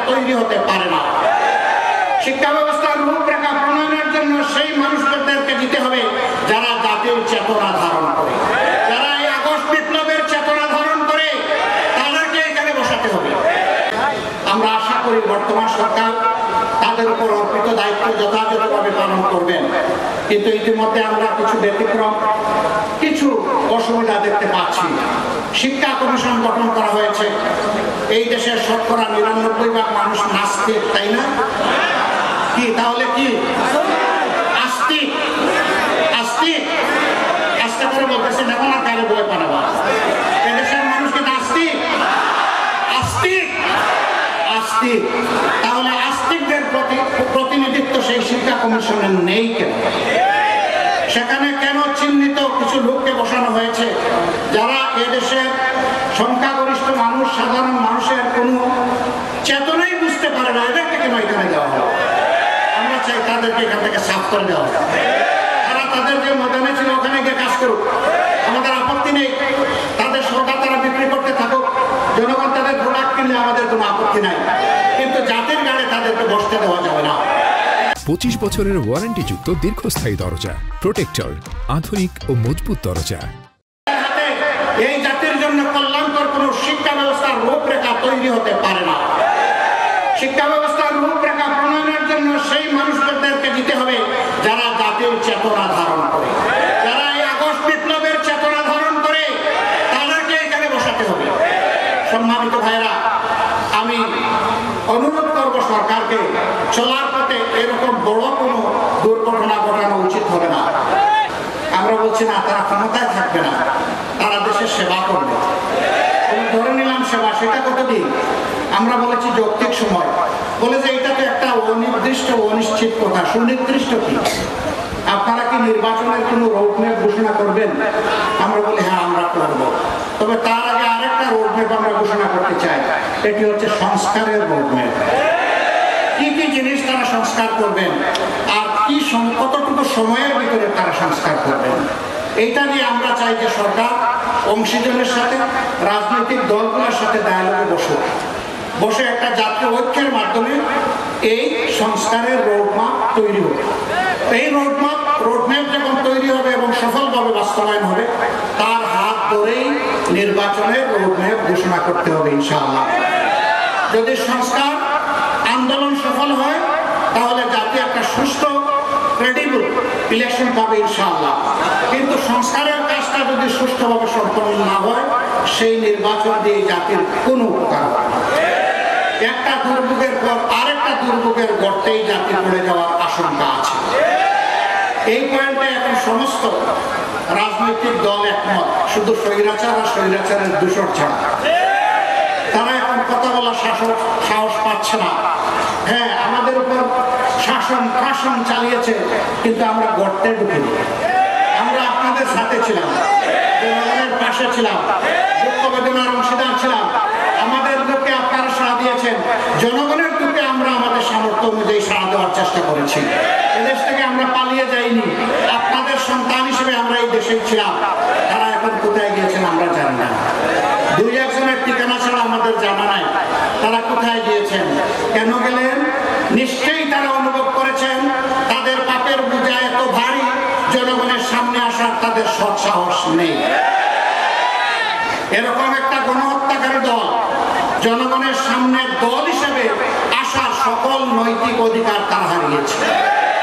তৈরি হতে পারে না। শিক্ষা ব্যবস্থার রূপরেখা প্রণয়নের জন্য সেই মানুষদেরকে দিতে হবে যারা জাতির চেতনা ধারণ করে, যারা এই আগস্ট বিপ্লবের চেতনা ধারণ করে, তাদেরকে এখানে বসাতে হবে। আমরা আশা করি বর্তমান সরকার তাদের উপর অর্পিত দায়িত্ব যথাযথভাবে পালন করবেন, কিন্তু ইতিমধ্যে আমরা কিছু ব্যতিক্রম, কিছু অসুবিধা দেখতে পাচ্ছি। শিক্ষা কমিশন গঠন করা হয়েছে। এই দেশের শতকরা ৯৯% মানুষ নাস্তিক, তাই না? কি তাহলে কি আস্তিক? আস্তিক আস্তে করে বলতেছে এখন আর কারে বই পানাবা। এদেশের মানুষ কি নাস্তিক? আস্তিক আস্তিক। তাহলে আস্তিকদের প্রতিনিধিত্ব সেই শিক্ষা কমিশনের নেই কেন? সেখানে কেন চিহ্নিত কিছু লোককে বসানো হয়েছে যারা এদেশের সংখ্যাগরিষ্ঠ মানুষ, সাধারণ মানুষের কোন চেতনাই বুঝতে পারে না? এদেরকে কেন এখানে দেওয়া হয়? আমরা চাই তাদেরকে এখান থেকে সাফ করে দেওয়া হয়। তারা তাদের যে ময়দানে ছিল ওখানে গিয়ে কাজ করুক, আমাদের আপত্তি নেই। তাদের সরকার তারা বিক্রি করতে থাকুক, জনগণ তাদের প্রোডাক্ট কিনলে আমাদের কোনো আপত্তি নাই, কিন্তু জাতির গাড়ে তাদেরকে বসতে দেওয়া যাবে না। 25 বছরের ওয়ারেন্টিযুক্ত দীর্ঘস্থায়ী দরজা প্রোটেক্টর, আধুনিক ও মজবুত দরজা। এই জাতির জন্য কল্যাণকর কোন শিক্ষা ব্যবস্থার রূপরেখা তৈরি হতে পারে না। শিক্ষা ব্যবস্থার রূপরেখা প্রণয়নের জন্য সেই মানুষদেরকে দিতে হবে যারা জাতির চেতনা ধারণ করে, যারা এই আগস্ট বিপ্লবের চেতনা ধারণ করে, তাদেরকে এখানে বসাতে হবে। সম্মানিত ভাইরা, আমি অনুরোধ করব সরকারকে চলার পথে এরকম বড় কোনো দুর্ঘটনা ঘটানো উচিত হবে না। আমরা বলছি না তারা ক্ষমতায় থাকবে না, তারা দেশের সেবা করবে। ধরে নিলাম সেবা, সেটা কতদিন? আমরা বলেছি যৌক্তিক সময়। বলে যে এটা তো একটা অনির্দিষ্ট অনিশ্চিত কথা। সুনির্দিষ্ট কি? আপনারা কি নির্বাচনের কোনো রোডম্যাপ ঘোষণা করবেন? আমরা বলি হ্যাঁ আমরা করব। তবে তার আগে আরেকটা রোডম্যাপ আমরা ঘোষণা করতে চাই, এটি হচ্ছে সংস্কারের রোডম্যাপ। কি কি জিনিস তারা সংস্কার করবেন আর কি কতটুকু সময়ের ভিতরে তারা সংস্কার করবেন, এইটা নিয়ে আমরা চাই যে সরকার অংশীজনের সাথে, রাজনৈতিক দলগুলোর সাথে ডায়ালগে বসে একটা জাতীয় ঐক্যের মাধ্যমে এই সংস্কারের রোডম্যাপ তৈরি হবে। এই রোডম্যাপ যখন তৈরি হবে এবং সফলভাবে বাস্তবায়ন হবে, তার হাত ধরেই নির্বাচনের রোডম্যাপ ঘোষণা করতে হবে ইনশাআল্লাহ। যদি সংস্কার আন্দোলন সফল হয় তাহলে জাতি একটা সুষ্ঠু ক্রেডিবল ইলেকশন পাবে ইনশাআল্লাহ। কিন্তু সংস্কারের কাজটা যদি সুষ্ঠুভাবে সম্পন্ন না হয়, সেই নির্বাচন দিয়ে জাতির কোনো উপকার হবে না। একটা দুর্ভোগের পর আরেকটা দুর্ভোগের গর্তেই জাতি পড়ে যাওয়ার আশঙ্কা আছে। এই পয়েন্টে এখন সমস্ত রাজনৈতিক দল একমত, শুধু স্বৈরাচার আর স্বৈরাচারের দূষণ ছাড়া। তারা এখন কথা বলার সাহস পাচ্ছে না। হ্যাঁ, আমাদের উপর শাসন চালিয়েছে, কিন্তু আমরা গর্তে ঢুকিনি। আমরা আপনাদের সাথে ছিলাম, জনগণের পাশে ছিলাম, দুঃখ বেদনার অংশীদার ছিলাম। আমাদের লোককে আপনারা সাড়া দিয়েছেন, জনগণের লোককে আমরা আমাদের সামর্থ্য অনুযায়ী সাড়া দেওয়ার চেষ্টা করেছি। এদেশ থেকে আমরা পালিয়ে যাইনি, আপনাদের সন্তান হিসেবে আমরা এই দেশেই ছিলাম। তারা এখন কোথায় গিয়েছেন আমরা জানি না। দুই একজনের ঠিকানা ছাড়া আমাদের জানা নাই তারা কোথায় গিয়েছেন, কেন গেলেন। নিশ্চয়ই তারা অনুভব করেছেন তাদের পাপের বোঝা এত ভারী, জনগণের সামনে আসার তাদের সৎসাহস নেই। এরকম একটা গণহত্যাকারী দল জনগণের সামনে দল হিসেবে আসার সকল নৈতিক অধিকার তারা হারিয়েছে।